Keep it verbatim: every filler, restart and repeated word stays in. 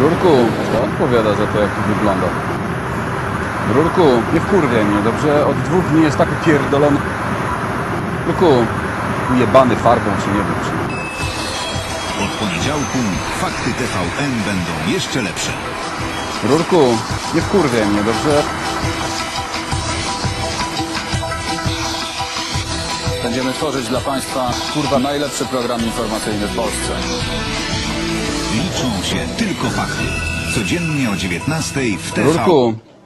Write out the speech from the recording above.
Rurku, kto odpowiada za to, jak to wygląda? Rurku, nie wkurwiaj mnie, dobrze? Od dwóch dni jest tak pierdolony. Rurku, ujebany farbą, czy nie wiem, czy... Od poniedziałku fakty T V N będą jeszcze lepsze. Rurku, nie wkurwiaj mnie, dobrze? Będziemy tworzyć dla Państwa, kurwa, najlepszy program informacyjny w Polsce. Liczą się tylko fakty. Codziennie o dziewiętnastej w T V. Rurku,